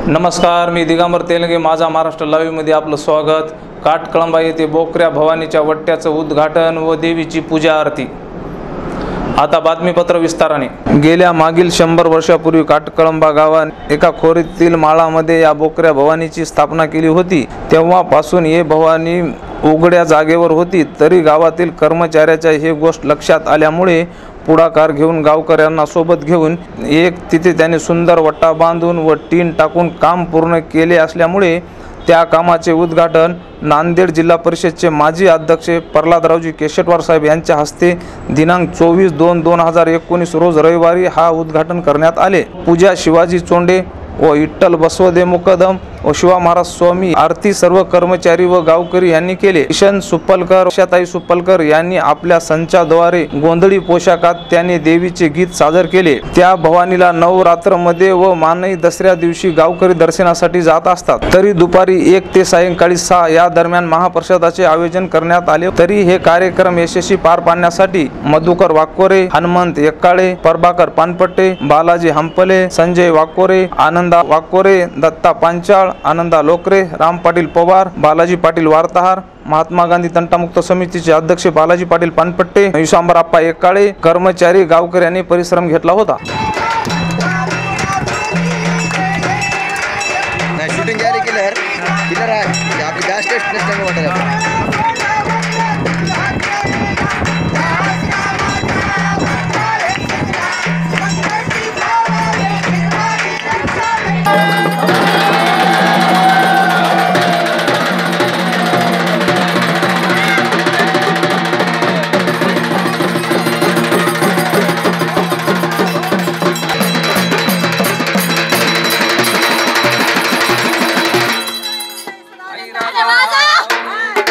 नमस्कार, मी दिगंबर तेलंगे, माझा महाराष्ट्र लाईव्हमध्ये आपलं स्वागत। काटकळंबा येथे बोकऱ्या भवानीच्या वट्ट्याचं उद्घाटन व देवीची पूजा आरती। आता बातमीपत्र विस्ताराने। गेल्या मागील 100 वर्षापूर्वी काटकळंबा गावात एका खोरीतील माळामध्ये या बोकऱ्या भवानीची स्थापना केली होती। तेव्हापासून हे भवानी उघड्या जागेवर होती, तरी गावातील कर्मचाऱ्याच्या हे गोष्ट लक्षात आल्यामुळे पुढाकार घेऊन गावकऱ्यांना सोबत घेऊन तिथे त्याने सुंदर वट्टा बांधून व टीन टाकून काम पूर्ण केले असल्यामुळे त्या कामाचे उद्घाटन नांदेड जिल्हा परिषदचे माजी अध्यक्ष प्रल्हादरावजी केशेटवार साहेब यांच्या हस्ते दिनांक 24/2/2019 रोज रविवारी हा उद्घाटन करण्यात आले। पूजा शिवाजी चोंडे व विठ्ठल बसवदे मुकदम व शिवा महाराज स्वामी आरती सर्व कर्मचारी व गावकरी यांनी केले। किशन सुप्पलकर, उषाताई सुप्पलकर यांनी आपल्या संचाद्वारे गोंधळी पोशाखात त्यांनी देवीचे गीत सादर केले। त्या भवानीला नवरात्रमध्ये व मानई दसऱ्या दिवशी गावकरी दर्शनासाठी जात असतात, तरी दुपारी 1 ते सायंकाळी 6 या दरम्यान महाप्रसादाचे आयोजन करण्यात आले। तरी हे कार्यक्रम यशस्वी पार पाडण्यासाठी मधुकर वाकोरे, हनुमंत एक्काळे, प्रभाकर पानपट्टे, बालाजी हंपले, संजय वाकोरे, आनंदा वाकोरे, दत्ता पांचाळ, आनंदा लोकरे, राम पाटील पवार, बालाजी पाटील वार्ताहर, महात्मा गांधी तंटामुक्त समितीचे अध्यक्ष बालाजी पाटील पानपट्टे, विश्वांबराप्पा एक्काळे, कर्मचारी गावकऱ्यांनी परिश्रम घेतला होता। शूटिंग जारी केलं यार, किधर आहे आपली गॅस स्टेशन वाटत Ada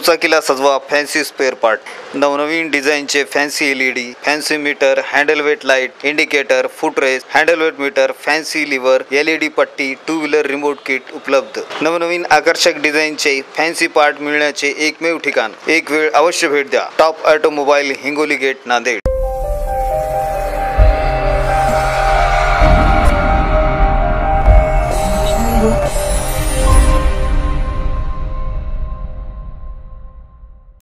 दुचाकीला सजवा फॅन्सी स्पेअर पार्ट. नवनवीन डिझाईनचे fancy LED, fancy metre, handle weight light, indicator, footrest, handle weight metre, fancy lever, LED पट्टी, 2 व्हीलर रिमोट किट उपलब्ध. नवनवीन आकर्षक डिझाईनचे फॅन्सी पार्ट मिळण्याचे एकमेव ठिकाण. एक वेळ अवश्य भेट द्या. Top automobile, Hingoli gate, Nanded.